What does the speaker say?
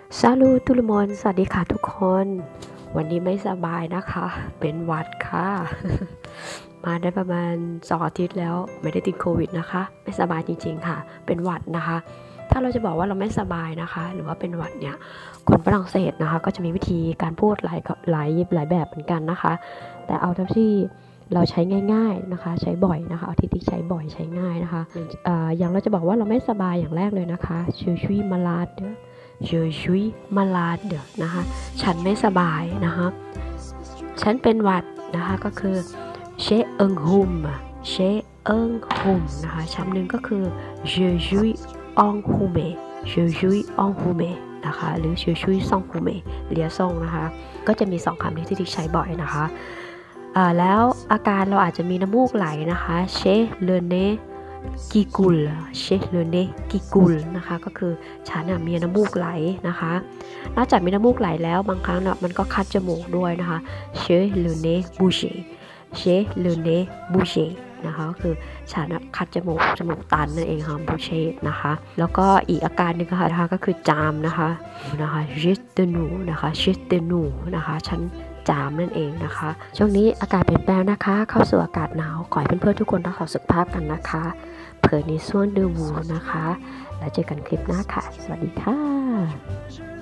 ซาลูตุลมอนสวัสดีค่ะทุกคนวันนี้ไม่สบายนะคะเป็นหวัดค่ะ มาได้ประมาณ2 อาทิตย์แล้วไม่ได้ติดโควิดนะคะไม่สบายจริงๆค่ะเป็นหวัดนะคะถ้าเราจะบอกว่าเราไม่สบายนะคะหรือว่าเป็นหวัดเนี่ยคนฝรั่งเศสนะคะก็จะมีวิธีการพูดหลายแบบเหมือนกันนะคะแต่เอาเท่าที่เราใช้ง่ายๆนะคะใช้บ่อยนะคะเอาที่ใช้บ่อยใช้ง่ายนะคะอย่างเราจะบอกว่าเราไม่สบายอย่างแรกเลยนะคะ je suis malade je suis malade นะคะฉันไม่สบายนะคะฉันเป็นหวัดนะคะก็คือ j'ai un rhume j'ai un rhume นะคะคำหนึ่งก็คือ je suis enrhumé je suis enrhumé นะคะหรือ je suis enrhumé เลียส่งนะคะก็จะมี2คำที่ใช้บ่อยนะคะแล้วอาการเราอาจจะมีน้ำมูกไหลนะคะ j'ai le nez qui coule j'ai le nez qui coule นะคะก็คือฉันมีน้ำมูกไหลนะคะนอกจากมีน้ำมูกไหลแล้วบางครั้งมันก็คัดจมูกด้วยนะคะ j'ai le nez bouché j'ai le nez bouché นะคะก็คือฉันคัดจมูกตันนั่นเองค่ะ bouché นะคะแล้วก็อีกอาการหนึ่งค่ะก็คือจามนะคะj'ai de nous นะคะ j'ai de nous นะคะฉันจามนั่นเองนะคะช่วงนี้อากาศเปลี่ยนแปลงนะคะเข้าสู่อากาศหนาวขอให้เพื่อนๆทุกคนรักษาสุขภาพกันนะคะเผื่อในส่วนเดอวูนะคะแล้วเจอกันคลิปหน้าค่ะสวัสดีค่ะ